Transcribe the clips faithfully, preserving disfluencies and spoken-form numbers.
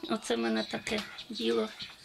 Оце в мене таке діло.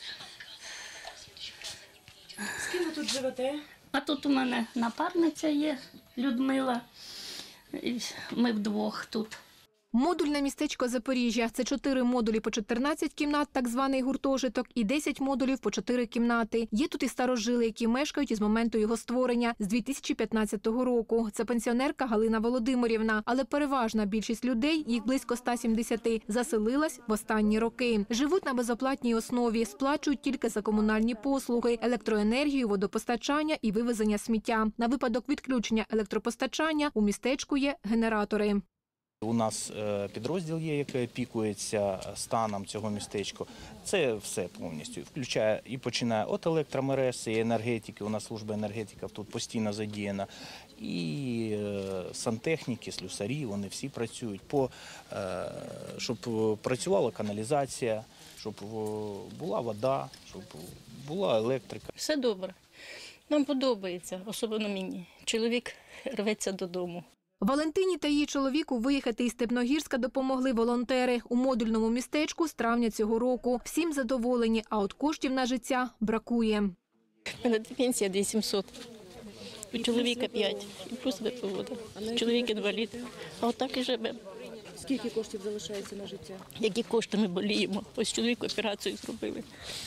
З ким ви тут живете? А тут у мене напарниця є, Людмила. І ми вдвох тут. Модульне містечко Запоріжжя – це чотири модулі по чотирнадцять кімнат, так званий гуртожиток, і десять модулів по чотири кімнати. Є тут і старожили, які мешкають із моменту його створення, з дві тисячі п'ятнадцятого року. Це пенсіонерка Галина Володимирівна. Але переважна більшість людей, їх близько ста сімдесяти, заселилась в останні роки. Живуть на безоплатній основі, сплачують тільки за комунальні послуги, електроенергію, водопостачання і вивезення сміття. На випадок відключення електропостачання у містечку є генератори. У нас підрозділ є, який опікується станом цього містечка. Це все повністю включає і починає від електромереж, і енергетики. У нас служба енергетики тут постійно задіяна. І сантехніки, слюсарі, вони всі працюють, по, щоб працювала каналізація, щоб була вода, щоб була електрика. Все добре. Нам подобається, особливо мені. Чоловік рветься додому. Валентині та її чоловіку виїхати із Степногірська допомогли волонтери. У модульному містечку з травня цього року. Всім задоволені, а от коштів на життя бракує. У мене пенсія дві тисячі сімсот, у чоловіка п'ять, і плюс випивода. Чоловік інвалід, а отак і живе. Скільки коштів залишається на життя? Які кошти ми боліємо. Ось чоловіку операцію зробили.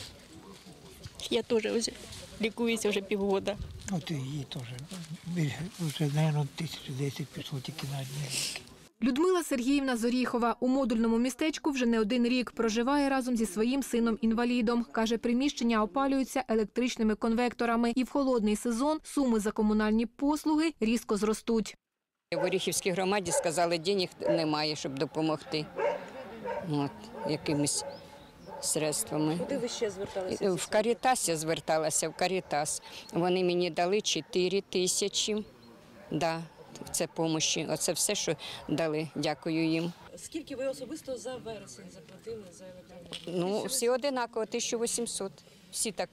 Я теж ось лікуюся вже півгода. От і її теж. Вже, мабуть, тисячу десять пішло тільки на одні ліки. Людмила Сергіївна з Оріхова у модульному містечку вже не один рік. Проживає разом зі своїм сином-інвалідом. Каже, приміщення опалюються електричними конвекторами. І в холодний сезон суми за комунальні послуги різко зростуть. В Оріхівській громаді сказали, денег немає, щоб допомогти. От, якимись средствами. Куди ви ще зверталися? В Карітас я зверталася, в Карітас. Вони мені дали чотири тисячі. Да, це допомоги. Оце все, що дали. Дякую їм. Скільки ви особисто за вересень заплатили за електроенергію? Ну, всі одинаково, тисяча вісімсот. Всі так.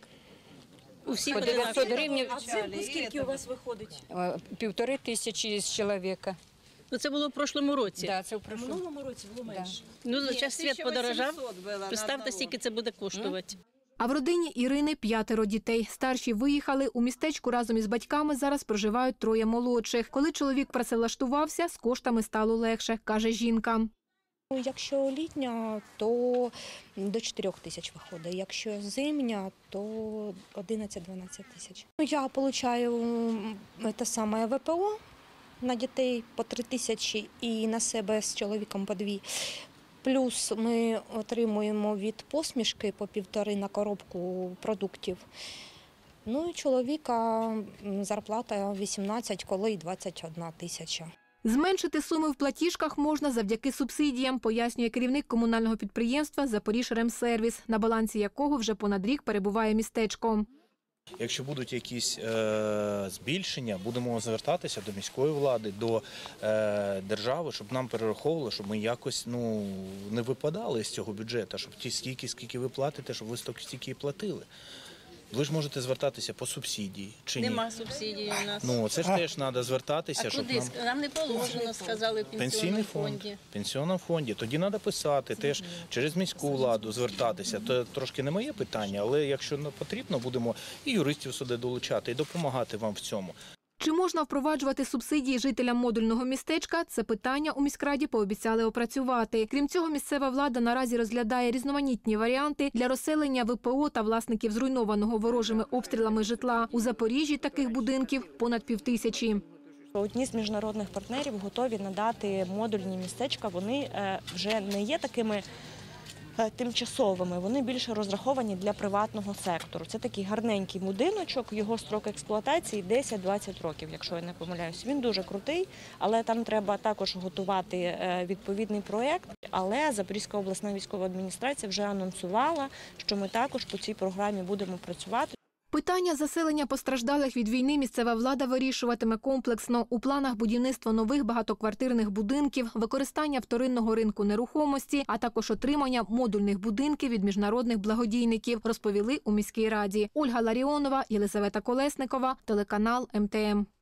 У всіх По дев'ятсот гривень. А взимку скільки у вас виходить? Півтори тисячі з чоловіка. Ну, це було в прошлому році. Да, це в В прошлому. минулому році було менше. Ну, зараз світ подорожав. Представте, скільки це буде коштувати. А в родині Ірини п'ятеро дітей. Старші виїхали. У містечку разом із батьками зараз проживають троє молодших. Коли чоловік працевлаштувався, з коштами стало легше, каже жінка. Якщо літня, то до чотирьох тисяч виходить. Якщо зимня, то одинадцять-дванадцять тисяч. Я отримую те саме ВПО на дітей по три тисячі і на себе з чоловіком по дві. Плюс ми отримуємо від посмішки по півтори на коробку продуктів. Ну і чоловіка зарплата вісімнадцять, коли й двадцять одна тисяча. Зменшити суми в платіжках можна завдяки субсидіям, пояснює керівник комунального підприємства «Запоріжремсервіс», на балансі якого вже понад рік перебуває містечко. Якщо будуть якісь е, збільшення, будемо звертатися до міської влади, до е, держави, щоб нам перераховували, щоб ми якось ну, не випадали з цього бюджету, щоб ті стільки, скільки ви платите, щоб ви стільки і платили. Ви ж можете звертатися по субсидії, чи ні? Нема субсидії у нас. Ну, це ж теж треба звертатися, А щоб куди? нам... Нам не положено, сказали в Пенсійний пенсійному фонд. фонді. В пенсійному фонді. Тоді треба писати, теж через міську владу звертатися. Це трошки не моє питання, але якщо потрібно, будемо і юристів сюди долучати, і допомагати вам в цьому. Чи можна впроваджувати субсидії жителям модульного містечка? Це питання у міськраді пообіцяли опрацювати. Крім цього, місцева влада наразі розглядає різноманітні варіанти для розселення ВПО та власників зруйнованого ворожими обстрілами житла. У Запоріжжі таких будинків понад півтисячі. Одні з міжнародних партнерів готові надати модульні містечка. Вони вже не є такими тимчасовими, вони більше розраховані для приватного сектору. Це такий гарненький будиночок, його строк експлуатації десять-двадцять років, якщо я не помиляюсь. Він дуже крутий, але там треба також готувати відповідний проєкт. Але Запорізька обласна військова адміністрація вже анонсувала, що ми також по цій програмі будемо працювати. Питання заселення постраждалих від війни місцева влада вирішуватиме комплексно. У планах будівництво нових багатоквартирних будинків, використання вторинного ринку нерухомості, а також отримання модульних будинків від міжнародних благодійників, розповіли у міській раді. Ольга Ларіонова, Єлизавета Колесникова, телеканал ем те ем.